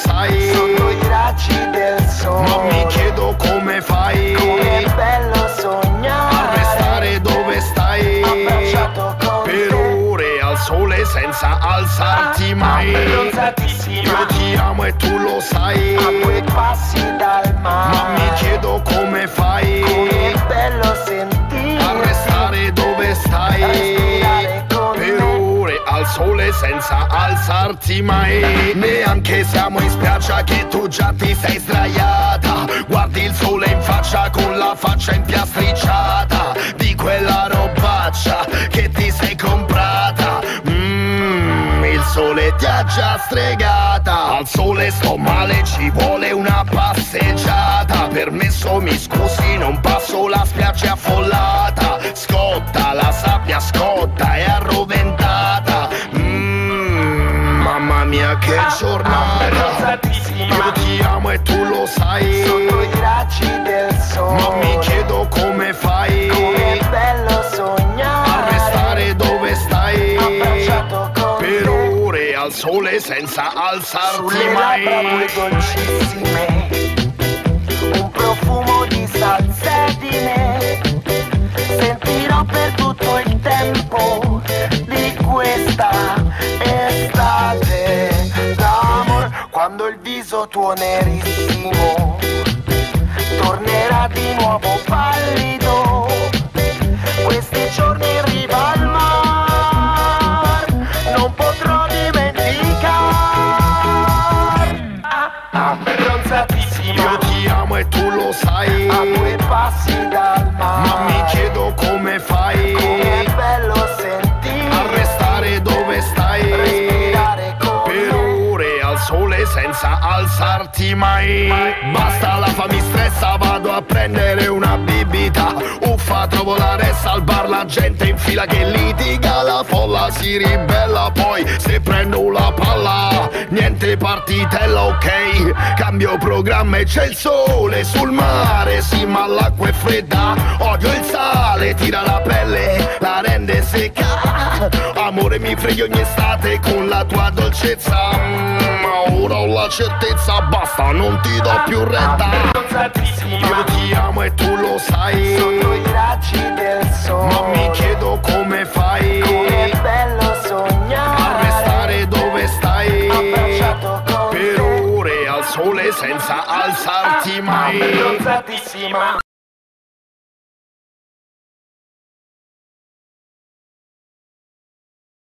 sai, sotto i raggi del sole. ma mi chiedo come fai, com'è bello sognare, a restare dove stai, abbracciato con per te, ore al sole senza alzarti mai. abbronzatissima, Io ti amo e tu lo sai, a 2 passi dal mare, ma mi chiedo come fai, com'è bello sentire, a restare dove stai, respirare con per me, ore al sole senza alzarti mai. Neanche siamo in spiaggia che tu già ti sei sdraiata, guardi il sole in faccia con la faccia impiastricciata di quella robaccia che ti sei comprata. Il sole ti ha già stregata, al sole sto male, ci vuole una passeggiata. Permesso, mi scusi, non passo, la spiaggia è affollata, scotta, la sabbia scotta, è arroventata. Mamma mia che giornata, abbronzatissima, io ti amo e tu lo sai, sotto i raggi del sole, ma mi chiedo come fai, com'è bello sognare, a restare dove stai, abbracciato con per te, ore al sole senza alzarti sulle labbra tue mai. dolcissime, un profumo di salsedine, sentirò per tutto il tempo di questa estate d'amor, quando il viso tuo nerissimo tornerà di nuovo pallido, questi giorni in riva al mar non potrò dimenticare. Abbronzatissima, Io ti amo e tu lo sai, a 2 passi dal mare, ma mi chiedo come fai, com'è bello sentire, a restare dove stai, respirare con per me, ore al sole senza alzarti mai. Basta, la fa mi stressa, vado a prendere una bibita, uffa, trovo la ressa al bar, la gente in fila che litiga, la folla si ribella, poi se prendo la palla niente partitella, ok, cambio programma e c'è il sole sul mare, sì ma l'acqua è fredda, odio il sale, tira la pelle, la rende secca, amore mi freghi ogni estate con la tua dolcezza, ma ora ho la certezza, basta, non ti do più retta. abbronzatissima, Io ti amo e tu lo sai, sotto i raggi del sole, ma mi chiedo come fai, com'è bello sognare, a restare dove stai, abbracciato con per te, ore al sole senza alzarti mai. abbronzatissima.